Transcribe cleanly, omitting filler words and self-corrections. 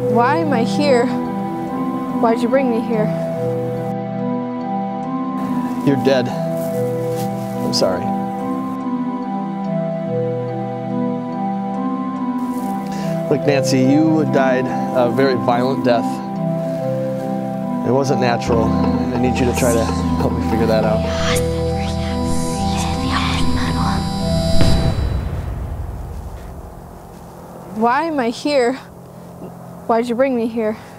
Why am I here? Why'd you bring me here? You're dead. I'm sorry. Look, Nancy, you died a very violent death. It wasn't natural. I need you to try to help me figure that out. Why am I here? Why'd you bring me here?